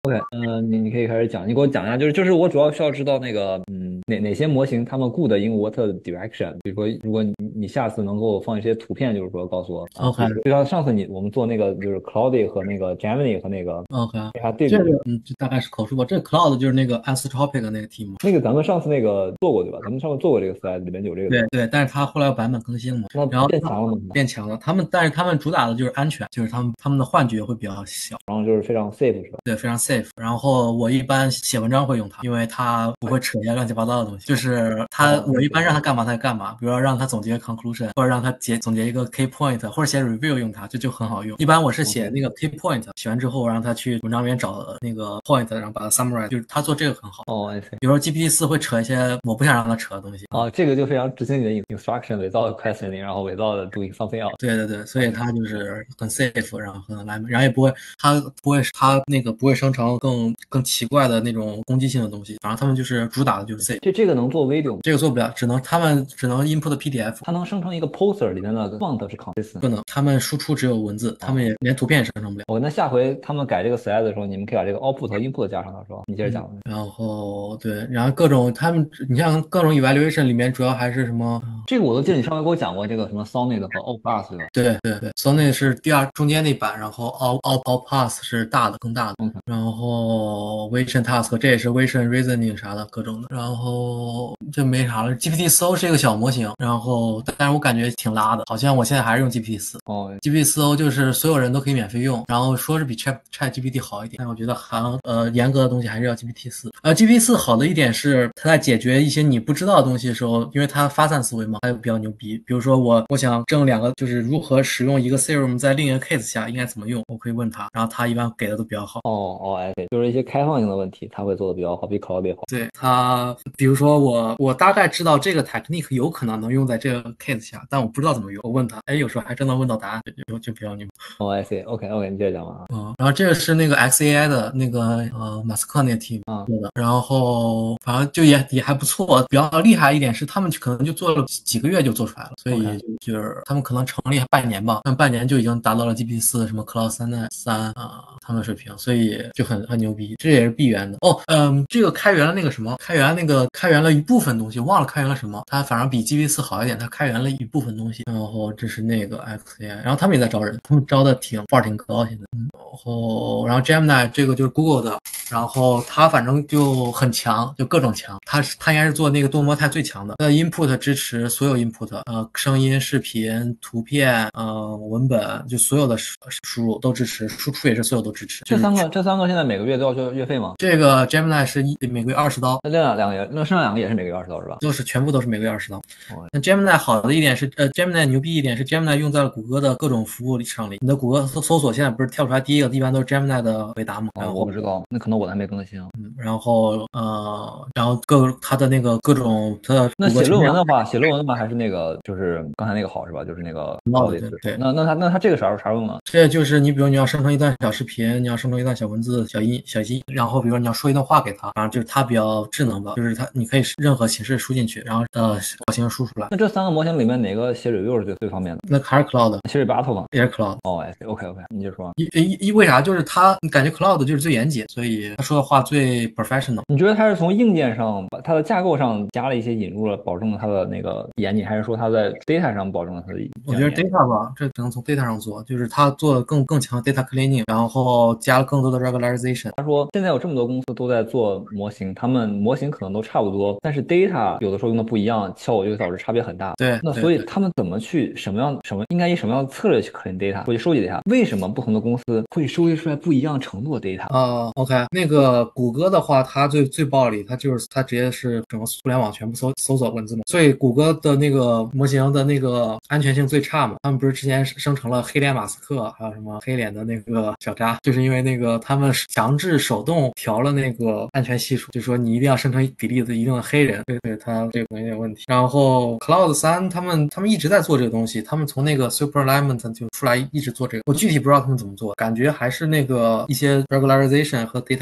OK，你可以开始讲，你给我讲一下，就是我主要需要知道那个，哪些模型他们雇的 in what direction，比如说，如果你下次能给我放一些图片，就是说告诉我啊，比如 OK 说就像上次我们做那个就是 Cloudy 和那个 Gemini 和那个 OK， 为啥对这个比， 就大概是口述吧。这个 Cloud 就是那个 Anthropic 那个 team。 那个咱们上次那个做过对吧？咱们上次做过这个 slide，里面有这个对吧？ 对对，但是它后来有版本更新了嘛， 那然后它变强了吗？ 变强了。但是他们主打的就是安全，就是他们的幻觉会比较小。 然后就是非常 safe 是吧？ 对，非常 safe。然后我一般写文章会用它，因为它不会扯一些乱七八糟的东西。就是它， 哦， 我一般让它干嘛它就干嘛。比如说让它总结 conclusion，或者让它总结一个 key point，或者写 review 用它，这就很好用。一般我是写 OK， 那个 key point，写完之后让它去文章里面找那个 point，然后把它 summarize，就是它做这个很好。 哦，I see。 比如说 GPT-4会扯一些我不想让它扯的东西啊。 哦，这个就非常执行你的 instruction，伪造的 questioning，然后伪造的 doing something else。 对对对，所以 OK， 它就是很 safe，然后很来，然后也不会，它那个不会生成更奇怪的那种攻击性的东西，反正他们就是主打的就是 safe。 这个能做 video 吗？ 这个做不了，他们只能 input PDF， 它能生成一个 poster 里面的 font 是 consistent。 不能，他们输出只有文字，他们哦， 也连图片也生成不了。 那下回他们改这个 slide 的时候，你们可以把这个 output 和 input 加上它，是吧？你接着讲。 然后对，然后各种他们，你像各种 evaluation 里面主要还是什么？ 这个我都记得你上回给我讲过这个什么 Sonnet 和 O Plus 对吧对对对，Sonnet 是中间那版，然后 All Pass 是大的更大的， ？OK， 然后 Vision Task 这也是 Vision Reasoning 啥的各种的，然后就没啥了。GPT-4O 是一个小模型，然后但是我感觉挺拉的，好像我现在还是用 GPT-4。 哦， GPT-4O 就是所有人都可以免费用，然后说是比 ChatGPT 好一点，但我觉得严格的东西还是要 GPT-4。GPT-4好的一点是它在解决一些你不知道的东西的时候，因为它发散思维嘛，它就比较牛逼。比如说我想证两个，就是如何使用一个 theorem 在另一个 case 下应该怎么用，我可以问他，然后他一般给的都比较好。 I see，就是一些开放性的问题，它会做的比较好，比 Cloud 好。 对他，比如说我大概知道这个 technique 有可能能用在这个 case 下，但我不知道怎么用。我问他，哎，有时候还真能问到答案，就比较牛。 哦，I see，OK，你接着讲吧。 然后这个是那个 XAI 的那个马斯克那个 team 啊， 做的，然后反正就也还不错。比较厉害一点是他们可能就做了几个月就做出来了，所以 OK， 就是他们可能成立半年吧，但半年就已经达到了 GPT-4什么 Claude 3他们的水平，所以就很牛逼。这也是闭源的哦，这个开源了那个什么，开源了一部分东西，忘了开源了什么，它反而比 GPT-4好一点，它开源了一部分东西。然后这是那个 XAI，然后他们也在招人，他们招的范儿挺高现在。然后 Gemini 这个就是 Google 的，然后它反正就很强，就各种强。它应该是做那个多模态最强的。input 支持所有 input，声音、视频、图片，文本，就所有的输入都支持，输出也是所有都支持。 这三个现在每个月都要交月费吗？ 这个 Gemini 是每个月20刀， 那两个也，那剩下两个也是每个月20刀是吧？ 全部都是每个月20刀。 哦， 那 Gemini 好的一点是，Gemini 牛逼一点是 Gemini 用在了谷歌的各种服务上里。你的谷歌搜索现在不是跳出来第一个，一般都是 Gemini 的回答嘛。然后， 我不知道，那可能我还没更新啊。 然后它的那个各种它的那写谷歌全面论文的话，还是那个就是刚才那个好是吧？就是那个帽子， Claude 最好。 对对。 那他这个啥用呢？ 这就是你，比如你要生成一段小视频，你要生成一段小文字、小音，然后比如说你要说一段话给他，然后就是它比较智能吧，就是你可以任何形式输进去，然后模型输出来。 那这三个模型里面哪个写 review 是最方便的？ 那还是 Cloud， 写 rebuttal 吗？ 也是 Cloud。 哦，OK，你就说。 为啥？就是你感觉 Cloud 就是最严谨，所以他说的话最 professional。 你觉得它是从硬件上，把它的架构上加了一些引入了，保证了它的那个严谨，还是说它在 data 上保证了它的我觉得严谨？ data 吧，这只能从 data 上做，就是他做了更强的 data cleaning，然后加了更多的 regularization。 他说现在有这么多公司都在做模型，他们模型可能都差不多，但是 data 有的时候用的不一样，效果就会导致差别很大。 对对对。 那所以他们怎么去应该以什么样的策略去 clean data，或者收集 data？为什么不同的公司会收集出来不一样程度的 data？ OK，那个谷歌的话，它最暴力，它直接是整个互联网全部搜索文字嘛，所以谷歌的那个模型的那个安全性最差嘛。他们不是之前生成了黑脸马斯克，还有什么黑脸的那个小扎，就是因为那个他们强制手动调了那个安全系数，就说你一定要生成比例的一定的黑人，对，它这个可能有点问题。然后 Cloud 3他们一直在做这个东西，他们从那个 Super Element 就出来一直做这个，我具体不知道他们怎么做，感觉还是那个一些 regularization 和 data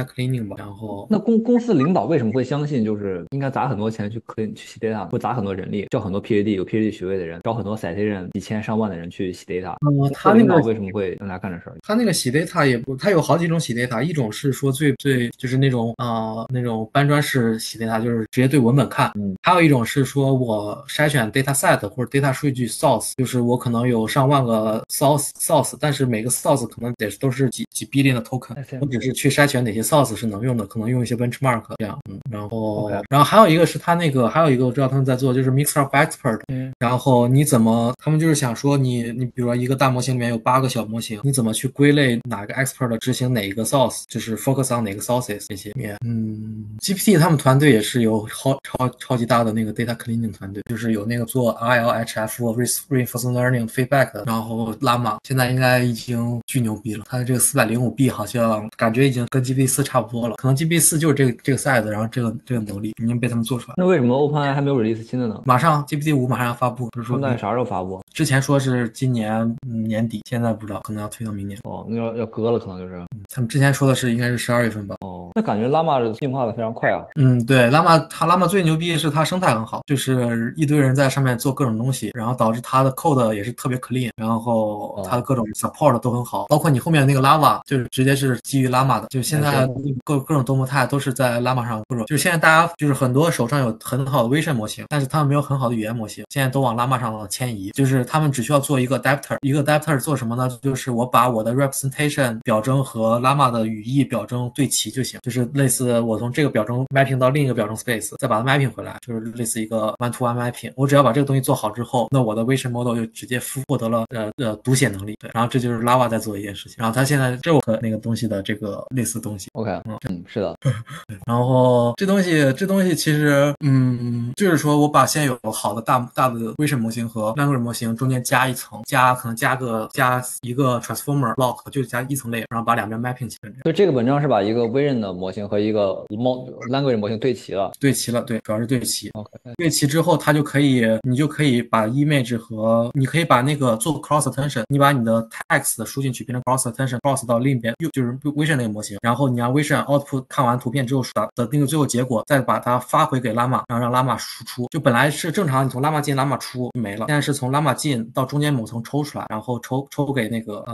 data cleaning 吧。然后那公司领导为什么会相信就是应该砸很多钱去洗 data，会砸很多人力，叫很多 PhD 有 PhD 学位的人，招很多 citation 几千上万的人去洗 data？ 他那个领导为什么会让他干这事儿？ 它那个洗 data 也不，它有好几种洗 data，一种是说最就是那种那种搬砖式洗 data，就是直接对文本看，还有一种是说我筛选 data set 或者 data 数据 source，就是我可能有上万个 source，但是每个 source 可能都是几 billion 的 token，我只是去筛选哪些 source 是能用的，可能用一些 benchmark 这样，然后还有一个是他那个，还有一个我知道他们在做就是 mixer of expert，然后你怎么，他们就是想说你比如说一个大模型里面有8个小模型，你怎么去归类哪个 expert 执行哪一个 source，就是 focus on 哪个 sources 这些面。GPT 他们团队也是有超级大的那个 data cleaning 团队，就是有那个做 RLHF reinforcement learning feedback 的，然后 Llama 现在应该已经巨牛逼了，它的这个405B 好像感觉已经跟 GPT-4差不多了，可能 GPT-4就是这个 size，然后这个能力已经被他们做出来了。 那为什么 OpenAI 还没有 release 新的呢？ 马上 GPT-5马上要发布，不是说那啥时候发布？ 之前说是今年年底，现在不知道，可能要推到明年。 哦，那要搁了，可能就是。 他们之前说的是应该是12月份吧。 哦，那感觉 Llama 进化的非常快啊。 对，Llama 最牛逼的是它生态很好，就是一堆人在上面做各种东西，然后导致它的 code 也是特别 clean，然后它的各种 support 都很好，包括你后面那个 Lava 就是直接是基于 Llama 的，就是现在各种多模态都是在 Llama 上各种，就是现在大家就是很多手上有很好的 vision 模型，但是他们没有很好的语言模型，现在都往 Llama 上迁移，就是他们只需要做一个 adapter， 一个 adapter 做什么呢？就是我把我的 representation 表征和 Llama 的语义表征对齐就行，就是类似我从这个表征 mapping 到另一个表征 space， 再把它 mapping 回来，就是类似一个 one to one mapping。我只要把这个东西做好之后，那我的 vision model 就直接获得了读写能力。对，然后这就是 Lava 在做一件事情。然后它现在这和那个东西的这个类似东西。 OK，是的。 然后这东西其实就是说我把现有好的大的 vision 模型和 language 模型中间加一层，可能加一个 transformer block， 就加一层 layer， 然后把两边 mapping 起来。 就这个本质上是把一个 vision 的模型和一个 language 模型对齐了。 对齐了，对，主要是对齐。 OK， 对齐之后，你就可以把 image 和你可以把那个做 cross attention， 你把你的 text 输进去变成 cross attention cross 到另一边，就是 vision 那个模型，然后你让 vision output 看完图片之后的那个最后结果，再把它发回给 Llama， 然后让 Llama 输出。就本来是正常你从 Llama 进 Llama 出没了，但是从 Llama 进到中间某层抽出来，然后抽给那个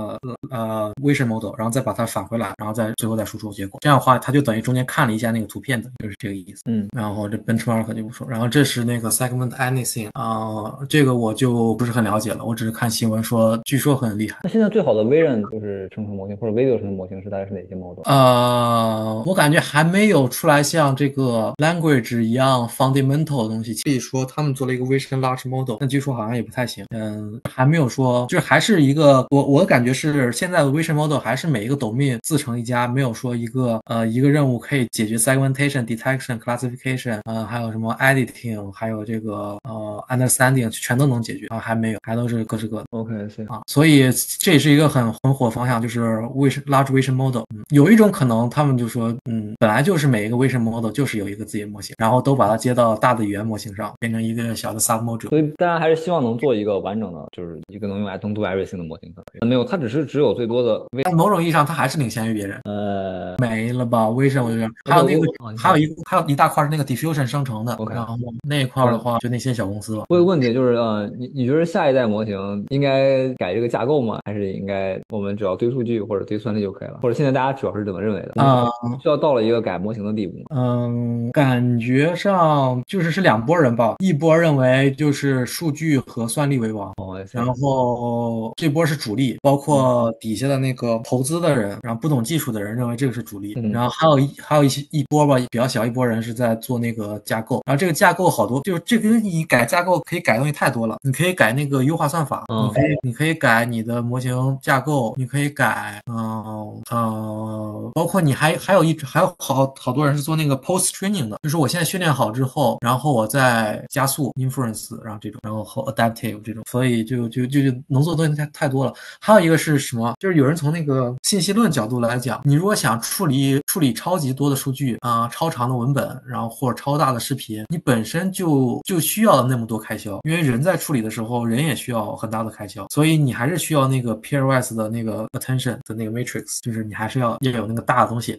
vision model， 然后再把它返回来，然后再最后再输出结果。这样的话，它就等于中间看了一下那个图片的，就是这个意思。然后这 benchmark 就不说，然后这是那个 segment anything 这个我就不是很了解了，我只是看新闻说据说很厉害。 那现在最好的 vision 就是生成模型或者 video 生成模型是大概是哪些 model？ 我感觉还没有出来像这个 language 一样 fundamental 的东西。可以说他们做了一个 vision large model， 但据说好像也不太行。还没有说，就是还是一个我的感觉是现在的 vision model 还是每一个 domain 自成一家，没有说一个任务可以解决 segmentation detection classification 还有什么 editing 还有这个understanding 全都能解决还没有，还都是各式各的。 OK， 行所以这也是一个很火方向，就是 large vision model。有一种可能他们就说本来就是每一个 vision model 就是有一个自己的模型，然后都把它接到大的语言模型上，变成一个小的 sub module。 所以大家还是希望能做一个完整的，就是一个能do everything 的模型。没有，它只有最多的， 但某种意义上它还是领先于别人。没了吧 vision 我觉得还有一大块是那个 diffusion 生成的。然后那一块的话就那些小公司了。 我有个问题就是你觉得下一代模型应该改这个架构吗？还是应该我们只要堆数据或者堆算力就可以了？或者现在大家主要是怎么认为的？需要到了一个改模型的地步吗？ 感觉上是两拨人吧，一波认为就是数据和算力为王，然后这波是主力，包括底下的那个投资的人，然后不懂技术的人认为这个是主力，然后还有一波吧，比较小一波人是在做那个架构，然后这个架构好多，就是这个你改架构可以改东西太多了，你可以改那个优化算法，你可以改你的模型架构，你可以改包括你还有好多人是做那个 post training 的，就是我现在训练好之后，然后我再加速 inference， 然后这种，然后 adaptive 这种，所以就能做的东西太多了。还有一个是什么？就是有人从那个信息论角度来讲，你如果想处理超级多的数据超长的文本，然后或者超大的视频，你本身就需要那么多开销，因为人在处理的时候，人也需要很大的开销，所以你还是需要那个 pairwise 的那个 attention 的那个 matrix， 就是你还是要有那个大的东西。你比如说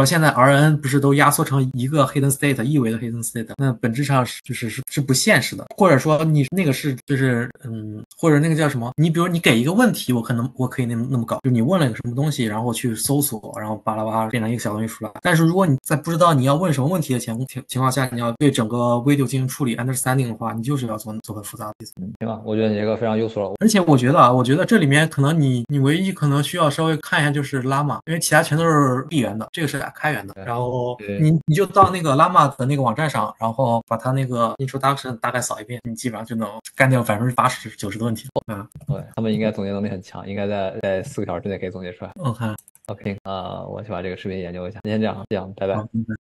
说现在 RN 不是都压缩成一个 hidden state 一维的 hidden state，那本质上是不现实的，或者说你那个是就是或者那个叫什么？你比如你给一个问题，我可以那么搞，就你问了一个什么东西，然后去搜索，然后巴拉巴拉变成一个小东西出来。但是如果你在不知道你要问什么问题的情况下，你要对整个 video 进行处理 understanding 的话，你就是要做很复杂的计算。 行吧，我觉得你这个非常优秀了。 而且我觉得这里面可能你唯一可能需要稍微看一下就是 Llama， 因为其他全都是闭源的，这个是开源的。然后你就到那个 Llama 的那个网站上，然后把它那个 introduction 大概扫一遍，你基本上就能干掉80%-90%的问题了。 对，他们应该总结能力很强，应该在4个小时之内可以总结出来。 OK， 我去把这个视频研究一下。今天这样，拜拜。